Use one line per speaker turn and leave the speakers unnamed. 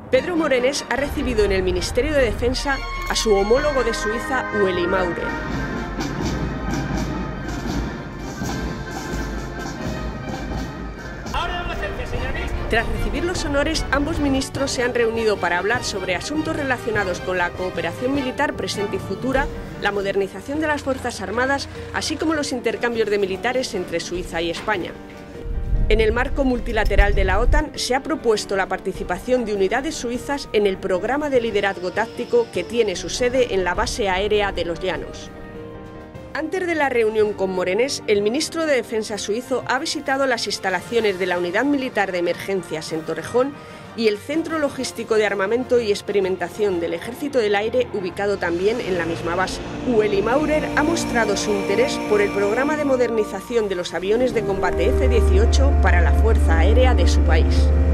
Pedro Morenés ha recibido en el Ministerio de Defensa a su homólogo de Suiza, Ueli Maurer. Tras recibir los honores, ambos ministros se han reunido para hablar sobre asuntos relacionados con la cooperación militar presente y futura, la modernización de las Fuerzas Armadas, así como los intercambios de militares entre Suiza y España. En el marco multilateral de la OTAN se ha propuesto la participación de unidades suizas en el programa de liderazgo táctico que tiene su sede en la base aérea de Los Llanos. Antes de la reunión con Morenés, el ministro de Defensa suizo ha visitado las instalaciones de la Unidad Militar de Emergencias en Torrejón y el Centro Logístico de Armamento y Experimentación del Ejército del Aire, ubicado también en la misma base. Ueli Maurer ha mostrado su interés por el programa de modernización de los aviones de combate F-18 para la Fuerza Aérea de su país.